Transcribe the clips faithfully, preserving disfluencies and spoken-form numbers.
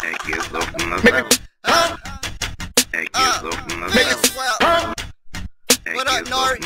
What up, Nore?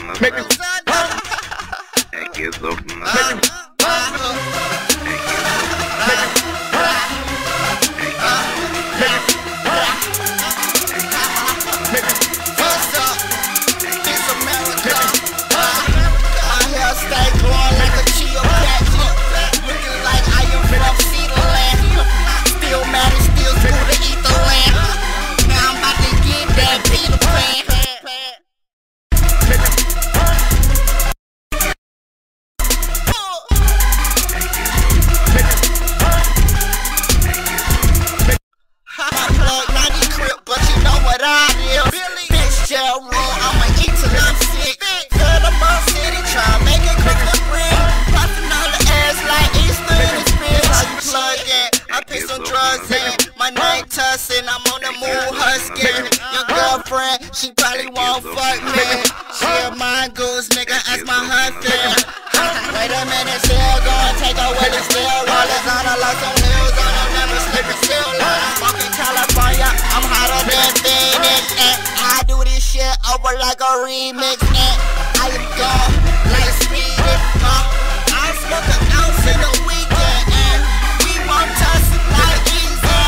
My name Tussin, I'm on the move huskin'. Your girlfriend, she probably won't fuck me. She a mongoose, nigga, ask my husband. Wait a minute, still gon' take her with it, still rollin' on her like some wheels on her, never slippin', still like smoking California. I'm hotter than Phoenix, and I do this shit over like a remix, and I am gone like speed. Uh, I smoke an ounce in a weekend, and we won't Tussin like easy.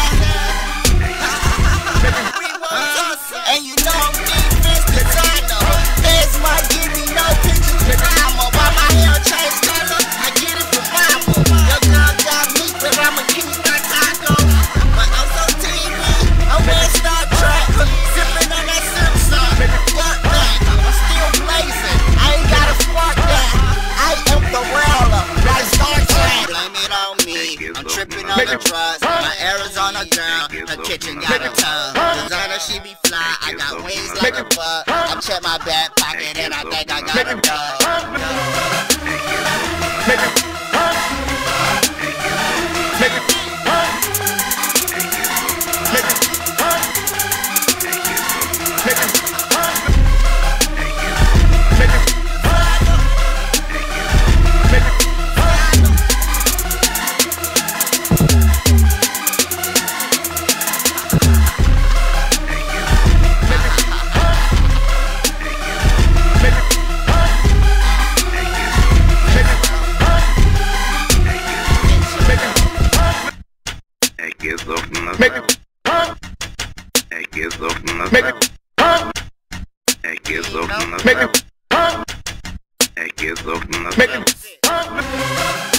And you know defense designer. Feds might give me no pictures with I'ma buy my hair change color. I get it from mama. Your girl got me, but I'ma keep my taco. But I'm so T V, I'm wearing Star Trek, sipping on that Simpson. Fuck that, I'm still blazing. I ain't gotta spark that. I am the Roller, like Star Trek. Blame it on me. I'm tripping on the drugs. My Arizona girl, her kitchen got a tub. Designer, she be fly. I got wings like a bug. I check my back pocket and I think I got a dog. Make it Make it Make it Make it Make it